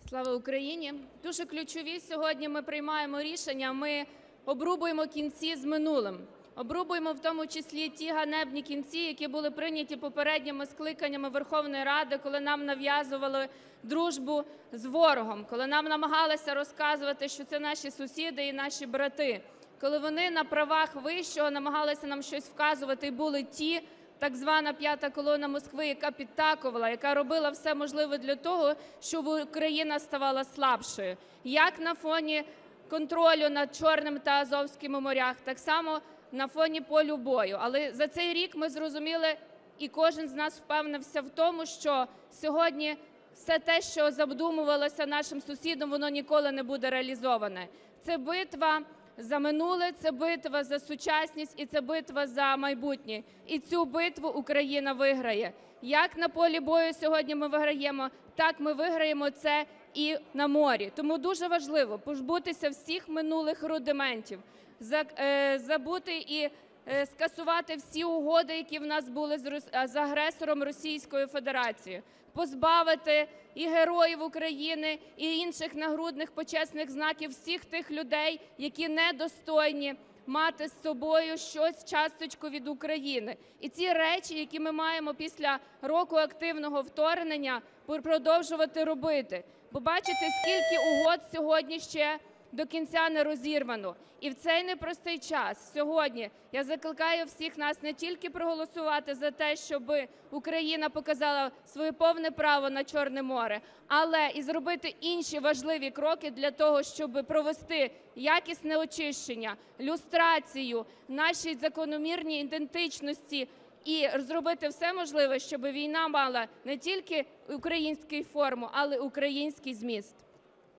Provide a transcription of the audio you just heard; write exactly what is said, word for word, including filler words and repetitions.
Слава Україні! Дуже ключові сьогодні ми приймаємо рішення, ми обрубуємо кінці з минулим. Обрубуємо в тому числі ті ганебні кінці, які були прийняті попередніми скликаннями Верховної Ради, коли нам нав'язували дружбу з ворогом, коли нам намагалися розказувати, що це наші сусіди і наші брати, коли вони на правах вищого намагалися нам щось вказувати і були ті, так звана п'ята колона Москви, яка підтакувала, яка робила все можливе для того, щоб Україна ставала слабшою. Як на фоні контролю над Чорним та Азовським морях, так само на фоні полю бою. Але за цей рік ми зрозуміли, і кожен з нас впевнився в тому, що сьогодні все те, що задумувалося нашим сусідом, воно ніколи не буде реалізоване. Це битва за минуле, це битва за сучасність і це битва за майбутнє. І цю битву Україна виграє. Як на полі бою сьогодні ми виграємо, так ми виграємо це і на морі. Тому дуже важливо позбутися всіх минулих рудиментів, забути і скасувати всі угоди, які в нас були з агресором Російською Федерацією, позбавити і героїв України, і інших нагрудних почесних знаків всіх тих людей, які недостойні мати з собою щось, часточку від України. І ці речі, які ми маємо після року активного вторгнення, продовжувати робити. Бо бачите, скільки угод сьогодні ще до кінця не розірвано. І в цей непростий час сьогодні я закликаю всіх нас не тільки проголосувати за те, щоб Україна показала своє повне право на Чорне море, але і зробити інші важливі кроки для того, щоб провести якісне очищення, люстрацію, наші закономірні ідентичності і зробити все можливе, щоб війна мала не тільки українську форму, але й український зміст.